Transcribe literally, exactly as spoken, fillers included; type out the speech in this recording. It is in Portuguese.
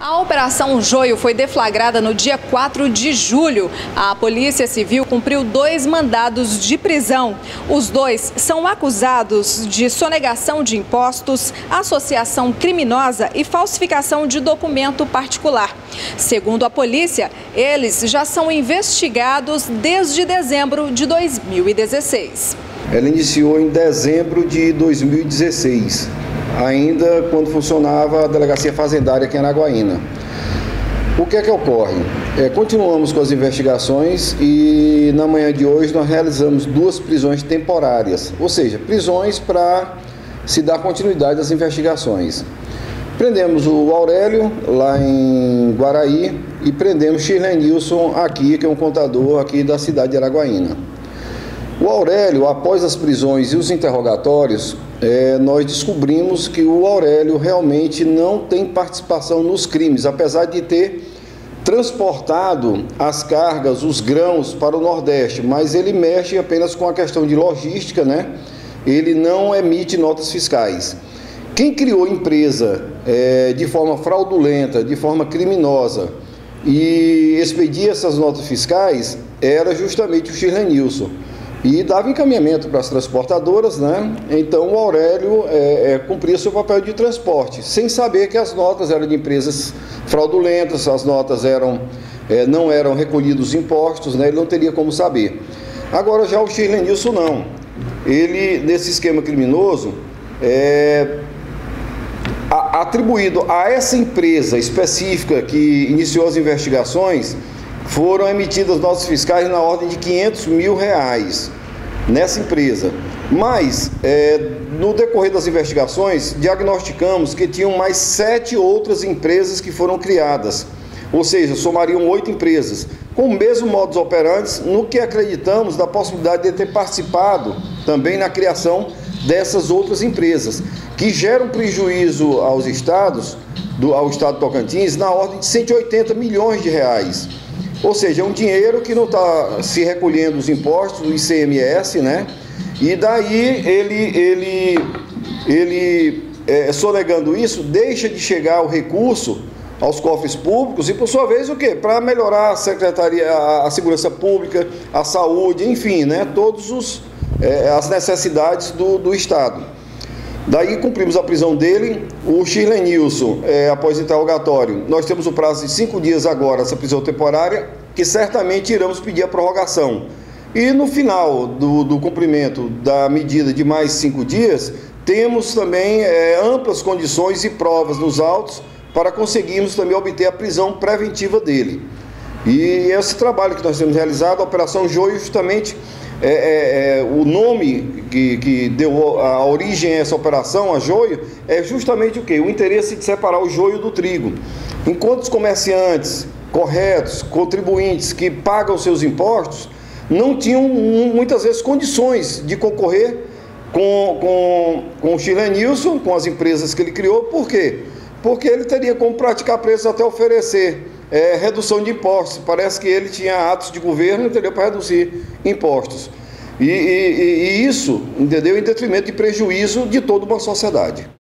A Operação Joio foi deflagrada no dia quatro de julho. A Polícia Civil cumpriu dois mandados de prisão. Os dois são acusados de sonegação de impostos, associação criminosa e falsificação de documento particular. Segundo a polícia, eles já são investigados desde dezembro de dois mil e dezesseis. Ela iniciou em dezembro de dois mil e dezesseis. Ainda quando funcionava a Delegacia Fazendária aqui em Araguaína. O que é que ocorre? É, continuamos com as investigações e na manhã de hoje nós realizamos duas prisões temporárias, ou seja, prisões para se dar continuidade às investigações. Prendemos o Aurélio lá em Guaraí e prendemos Shirley Nilson aqui, que é um contador aqui da cidade de Araguaína. O Aurélio, após as prisões e os interrogatórios, é, nós descobrimos que o Aurélio realmente não tem participação nos crimes, apesar de ter transportado as cargas, os grãos para o Nordeste, mas ele mexe apenas com a questão de logística, né? Ele não emite notas fiscais. Quem criou empresa é, de forma fraudulenta, de forma criminosa e expedia essas notas fiscais era justamente o Shirley Nilson. E dava encaminhamento para as transportadoras, né? Então o Aurélio é, é, cumpria seu papel de transporte, sem saber que as notas eram de empresas fraudulentas, as notas eram, é, não eram recolhidos impostos, né? Ele não teria como saber. Agora já o Shirley Nilson não. Ele, nesse esquema criminoso, é, a, atribuído a essa empresa específica que iniciou as investigações, foram emitidas notas fiscais na ordem de quinhentos mil reais nessa empresa. Mas, é, no decorrer das investigações, diagnosticamos que tinham mais sete outras empresas que foram criadas. Ou seja, somariam oito empresas, com o mesmo modus operandi, no que acreditamos da possibilidade de ter participado também na criação dessas outras empresas, que geram prejuízo aos estados, do, ao estado de Tocantins, na ordem de cento e oitenta milhões de reais. Ou seja, é um dinheiro que não está se recolhendo os impostos do I C M S, né? E daí ele, ele, ele é, sonegando isso, deixa de chegar o recurso aos cofres públicos e, por sua vez, o quê? Para melhorar a secretaria, a, a segurança pública, a saúde, enfim, né? Todas os, é, as necessidades do, do Estado. Daí cumprimos a prisão dele. O Shirley Nilson, é, após interrogatório, nós temos o prazo de cinco dias agora, essa prisão temporária, que certamente iremos pedir a prorrogação. E no final do, do cumprimento da medida de mais cinco dias, temos também é, amplas condições e provas nos autos para conseguirmos também obter a prisão preventiva dele. E esse trabalho que nós temos realizado, a Operação Joio, justamente É, é, é, o nome que, que deu a origem a essa operação, a Joio, é justamente o quê? O interesse de separar o joio do trigo. Enquanto os comerciantes corretos, contribuintes que pagam seus impostos, não tinham muitas vezes condições de concorrer com, com, com o Shirley Nilson, com as empresas que ele criou. Por quê? Porque ele teria como praticar preços até oferecer É, redução de impostos. Parece que ele tinha atos de governo, entendeu, para reduzir impostos. E, e, e isso, entendeu, em detrimento de prejuízo de toda uma sociedade.